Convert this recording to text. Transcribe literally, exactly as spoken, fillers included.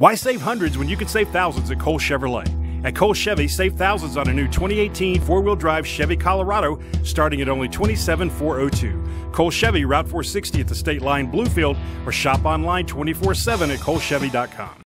Why save hundreds when you can save thousands at Cole Chevrolet? At Cole Chevy, save thousands on a new twenty eighteen four-wheel drive Chevy Colorado starting at only twenty-seven thousand four hundred two. Cole Chevy, Route four sixty at the State Line, Bluefield, or shop online twenty-four seven at cole chevy dot com.